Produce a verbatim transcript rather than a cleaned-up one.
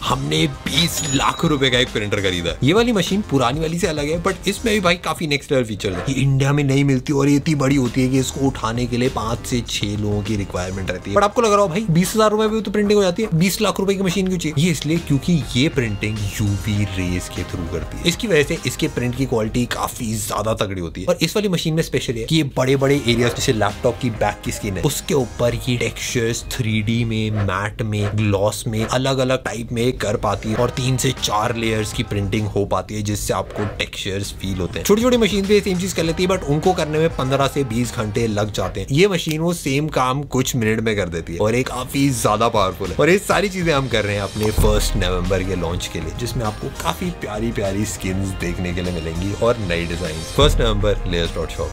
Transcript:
हमने बीस लाख रुपए का एक प्रिंटर खरीदा। ये वाली मशीन पुरानी वाली से अलग है, बट इसमें भी भाई काफी नेक्स्ट लेवल फीचर है। ये इंडिया में नहीं मिलती और ये इतनी बड़ी होती है कि इसको उठाने के लिए पांच से छह लोगों की रिक्वायरमेंट रहती है। बट आपको लग रहा हो भाई बीस हजार रुपए में तो प्रिंटिंग हो जाती है, बीस लाख रुपए की मशीन क्यों चाहिए? ये इसलिए क्योंकि ये प्रिंटिंग यूवी रेज के थ्रू करती है। इसकी वजह से इसके प्रिंट की क्वालिटी काफी ज्यादा तगड़ी होती है। और इस वाली मशीन में स्पेशल है कि ये बड़े बड़े एरिया जैसे लैपटॉप की बैक की स्किन है, उसके ऊपर ये टेक्सचर्स थ्री डी में, मैट में, ग्लॉस में, अलग अलग टाइप में कर पाती है और तीन से चार लेयर्स की प्रिंटिंग हो पाती है, जिससे आपको टेक्सचर्स फील होते हैं। छोटी छोटी मशीन पे सेम चीज कर लेती है, बट उनको करने में पंद्रह से बीस घंटे लग जाते हैं। ये मशीन वो सेम काम कुछ मिनट में कर देती है और एक काफी ज्यादा पावरफुल है। और ये सारी चीजें हम कर रहे हैं अपने फर्स्ट नवंबर के लॉन्च के लिए, जिसमें आपको काफी प्यारी प्यारी स्किन्स देखने के लिए मिलेंगी और नई design. First November Layers dot shop.